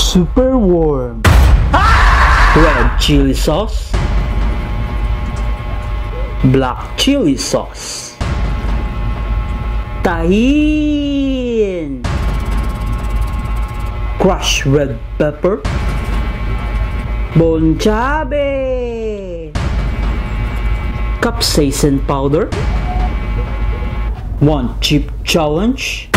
Super warm. Red chili sauce. Black chili sauce. Tahin. Crushed red pepper. Bonchabe. Capsaicin powder. One chip challenge.